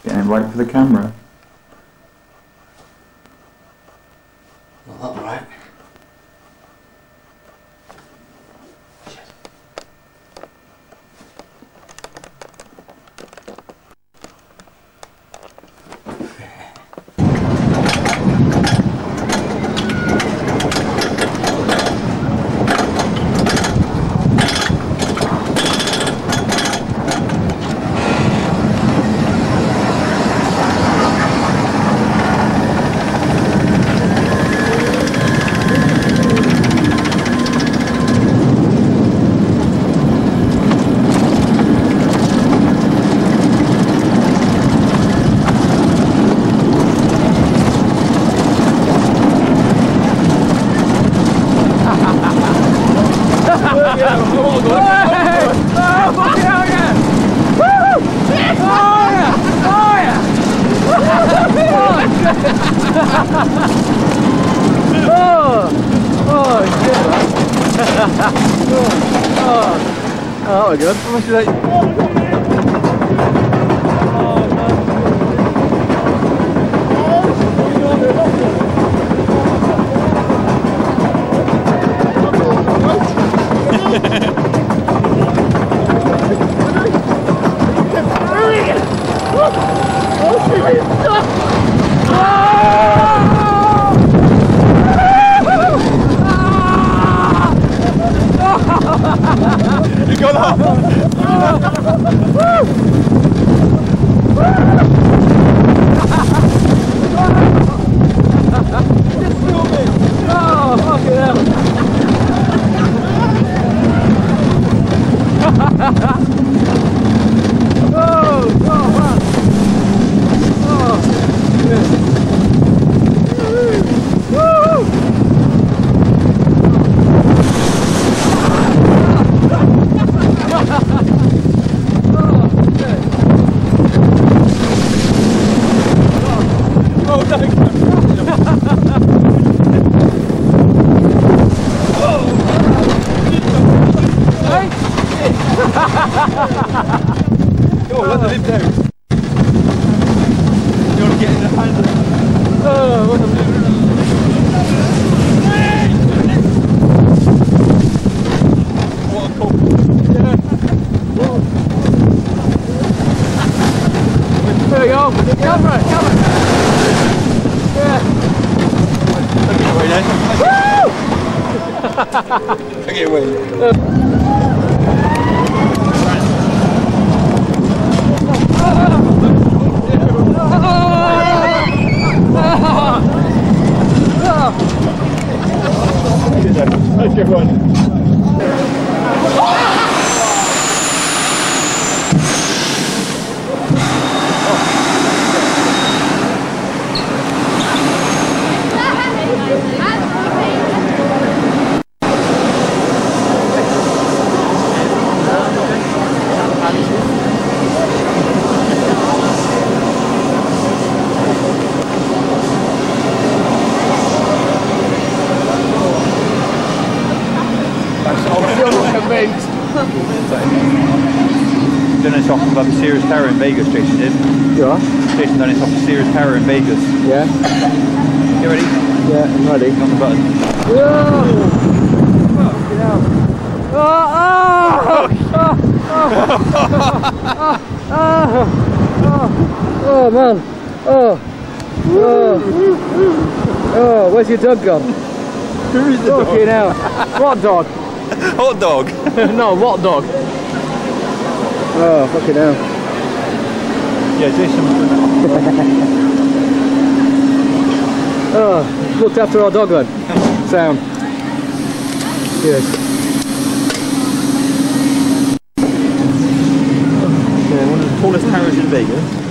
Getting right for the camera. Not that right. Oh, that was good. How much is that? You got that? Oh, fucking hell. Oh, let the lip down. You want to get in the handle? Oh, what the lip. What a couple. There we go. Camera. Yeah. Look at away then. Look at away. That's a good one. Done this off above the Sears Tower in Vegas, Jason did. Yeah. Jason done this off the Sears Tower in Vegas. Yeah. You ready? Yeah, I'm ready. On the button. Oh man. Oh, where's your dog gone? Who is the dog? Fucking hell. What dog? Hot dog. No, what dog? Oh, fucking hell. Yeah, Jason. Oh, looked after our dog then. Sound. Yes. Yeah, one of the tallest towers in Vegas.